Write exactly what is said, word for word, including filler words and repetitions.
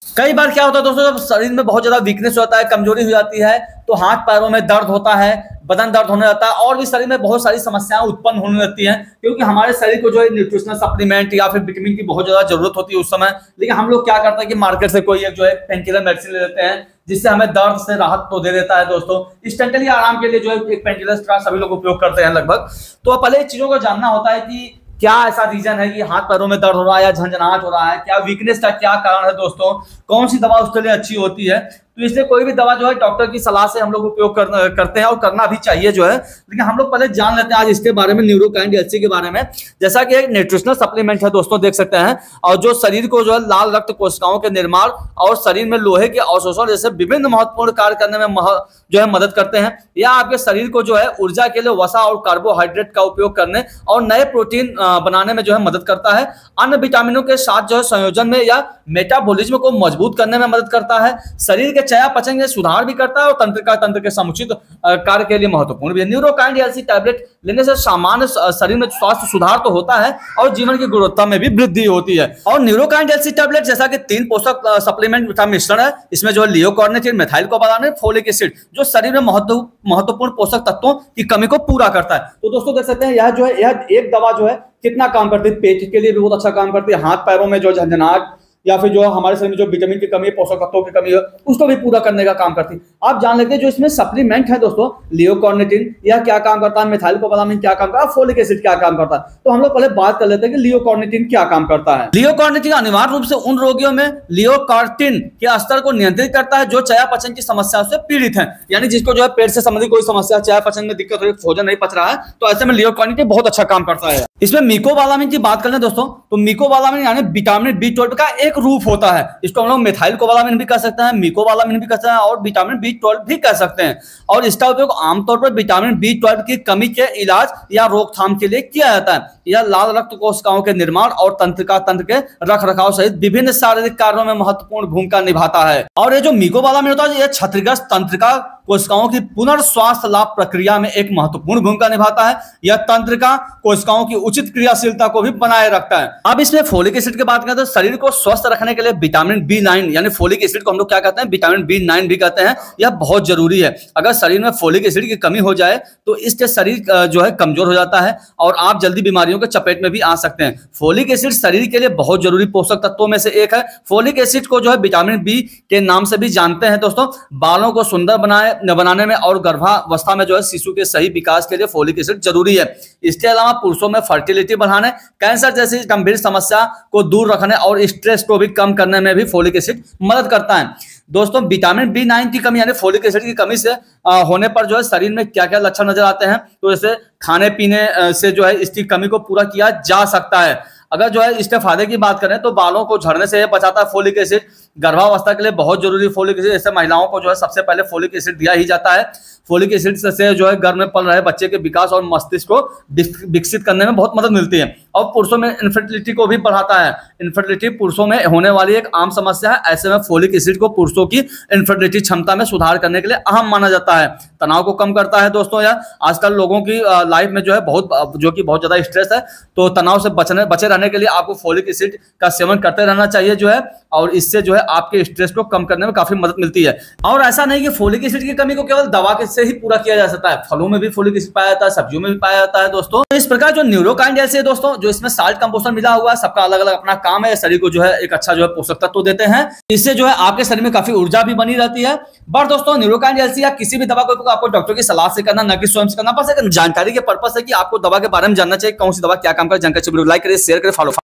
कई बार क्या होता है दोस्तों, जब शरीर में बहुत ज्यादा वीकनेस होता है, कमजोरी हो जाती है, तो हाथ पैरों में दर्द होता है, बदन दर्द होने लगता है और भी शरीर में बहुत सारी समस्याएं उत्पन्न होने लगती हैं, क्योंकि हमारे शरीर को जो है न्यूट्रिशनल सप्लीमेंट या फिर विटामिन की बहुत ज्यादा जरूरत होती है उस समय। लेकिन हम लोग क्या करते हैं कि मार्केट से कोई एक जो है पेनकिलर मेडिसिन ले लेते हैं, जिससे हमें दर्द से राहत तो दे देता है दोस्तों। इंस्टेंटली आराम के लिए जो है एक पेनकिलर का सभी लोग उपयोग करते हैं लगभग। तो पहले चीजों को जानना होता है कि क्या ऐसा रीजन है कि हाथ पैरों में दर्द हो रहा है या झंझनाहट हो रहा है, क्या वीकनेस का क्या कारण है दोस्तों, कौन सी दवा उसके लिए अच्छी होती है। तो इसलिए कोई भी दवा जो है डॉक्टर की सलाह से हम लोग उपयोग कर, करते हैं और करना भी चाहिए जो है। लेकिन हम लोग पहले जान लेते हैं आज इसके बारे में, न्यूरोकाइंड एलसी के बारे में। जैसा कि एक न्यूट्रिशनल सप्लीमेंट है दोस्तों, देख सकते हैं, और जो शरीर को जो है लाल रक्त कोशिकाओं के निर्माण और शरीर में लोहे के अवशोषण जैसे विभिन्न महत्वपूर्ण कार्य करने में मह, जो है मदद करते हैं। या आपके शरीर को जो है ऊर्जा के लिए वसा और कार्बोहाइड्रेट का उपयोग करने और नए प्रोटीन बनाने में जो है मदद करता है। अन्य विटामिनों के साथ जो है संयोजन में या मेटाबॉलिज्म को मजबूत करने में मदद करता है। शरीर के चयापचय में सुधार भी करता है और तंत्रिका तंत्र के समुचित कार्य के लिए महत्वपूर्ण भी है। न्यूरोकाइंड एलसी टैबलेट लेने से सामान्य शरीर में स्वास्थ्य सुधार तो होता है और जीवन की गुणवत्ता में भी वृद्धि होती है। और न्यूरोकाइंड एलसी टैबलेट जैसा कि तीन पोषक सप्लीमेंट का मिश्रण है, इसमें जो है levocarnitine, methyl cobalamin, folic acid, जो शरीर में महत्व महत्वपूर्ण पोषक तत्वों की कमी को पूरा करता है। तो दोस्तों देख सकते हैं यह जो है यह एक दवा जो है कितना काम करती है, पेट के लिए भी बहुत अच्छा काम करती है, हाथ पैरों में जो झंझनाहट या फिर जो हमारे शरीर में जो विटामिन की कमी है, पोषक तत्वों की कमी है, उसको भी पूरा करने का काम करती है। आप जान लेते हैं जो इसमें सप्लीमेंट है दोस्तों, लियोकार्निटिन यह क्या काम करता है, मेथाइल कोबालामिन क्या काम करता है, फोलिक एसिड क्या काम करता है। तो हम लोग पहले बात कर लेते हैं कि लियोकार्निटिन क्या काम करता है। लियोकार्निटिन अनिवार्य रूप से उन रोगियों में लियोकार्टिन के स्तर को नियंत्रित करता है जो चयापचय की समस्या से पीड़ित है, यानी जिसको जो है पेट से संबंधित कोई समस्या, चयापचय में दिक्कत हो रही है, भोजन नहीं पच रहा है, तो ऐसे में लियोकार्निटिन बहुत अच्छा काम करता है। इसमें मिकोबालामिन की बात करें दोस्तों, तो मिकोबालामिन यानी विटामिन बी ट्वेल्व का एक रूप होता है। इसको हम लोग मेथाइल कोबालामिन भी कह सकते हैं, मिकोबालामिन भी कह सकते हैं और विटामिन बी ट्वेल्व भी कह सकते हैं। और इसका उपयोग आमतौर पर विटामिन बी ट्वेल्व की कमी के इलाज या रोकथाम के लिए किया जाता है। यह लाल रक्त कोशिकाओं के निर्माण और तंत्रिका तंत्र के रख रखाव सहित विभिन्न शारीरिक कार्यों में महत्वपूर्ण भूमिका निभाता है। और ये जो मिकोबालामिन होता है, यह क्षतिग्रस्त तंत्रिका कोशिकाओं की पुनर्स्वास्थ्य लाभ प्रक्रिया में एक महत्वपूर्ण भूमिका निभाता है। यह तंत्रिका कोशिकाओं की उचित क्रियाशीलता को भी बनाए रखता है। अब इसमें फोलिक एसिड की बात करें तो शरीर को स्वस्थ रखने के लिए विटामिन बी नाइन यानी फोलिक एसिड को हम लोग क्या कहते हैं, विटामिन बी नाइन भी कहते हैं, यह बहुत जरूरी है। अगर शरीर में फोलिक एसिड की कमी हो जाए तो इससे शरीर जो है कमजोर हो जाता है और आप जल्दी बीमारियों के चपेट में भी आ सकते हैं। फोलिक एसिड शरीर के लिए बहुत जरूरी पोषक तत्वों में से एक है। फोलिक एसिड को जो है विटामिन बी के नाम से भी जानते हैं दोस्तों। बालों को सुंदर बनाए बनाने में और गर्भावस्था में जो है शिशु के सही विकास के लिए फोलिक एसिड जरूरी है। इसके अलावा पुरुषों में फर्टिलिटी बढ़ाने, कैंसर जैसी गंभीर समस्या को दूर रखने और स्ट्रेस को भी कम करने में भी फोलिक एसिड मदद करता है। दोस्तों विटामिन बी नाइन की कमी यानी फोलिक एसिड की कमी से आ, होने पर जो है शरीर में क्या क्या लक्षण नजर आते हैं, तो जैसे खाने पीने से जो है इसकी कमी को पूरा किया जा सकता है। अगर जो है इसके फायदे की बात करें तो बालों को झड़ने से बचाता है फोलिक एसिड। गर्भावस्था के लिए बहुत जरूरी फोलिक एसिड, ऐसे महिलाओं को जो है सबसे पहले फोलिक एसिड दिया ही जाता है। फोलिक एसिड से जो है गर्भ में पल रहे बच्चे के विकास और मस्तिष्क को विकसित करने में बहुत मदद मिलती है। और पुरुषों में इनफर्टिलिटी को भी बढ़ाता है। इनफर्टिलिटी पुरुषों में होने वाली एक आम समस्या है, ऐसे में फोलिक एसिड को पुरुषों की इनफर्टिलिटी क्षमता में सुधार करने के लिए अहम माना जाता है। तनाव को कम करता है दोस्तों। यार आजकल लोगों की लाइफ में जो है बहुत जो कि बहुत ज्यादा स्ट्रेस है, तो तनाव से बचने बचे रहने के लिए आपको फोलिक एसिड का सेवन करते रहना चाहिए जो है, और इससे जो है आपके स्ट्रेस को कम करने में काफी मदद मिलती है। और ऐसा नहीं कि फोलिक एसिड की कमी को केवल दवा से ही पूरा किया जा सकता है, फलों में भी फोलिक एसिड पाया जाता है, सब्जियों में भी पाया जाता है दोस्तों। तो इस प्रकार जो न्यूरोकाइंड एलसी है दोस्तों, जो इसमें साल्ट कंपोजिशन मिला हुआ है, सबका अलग अलग अपना काम है। शरीर को जो है एक अच्छा जो है पोषक तत्व देते हैं, इससे जो है आपके शरीर में काफी ऊर्जा भी बनी रहती है। बट दोस्तों न्यूरोकाइंड एलसी या किसी भी दवा को आपको डॉक्टर की सलाह से करना, न कि स्वयं से करना। बस एक जानकारी के पर्पस है कि आपको दवा के बारे में जानना चाहिए, कौन सी दवा क्या काम करे। जानकारी लाइक करें, शेयर करें, फॉलो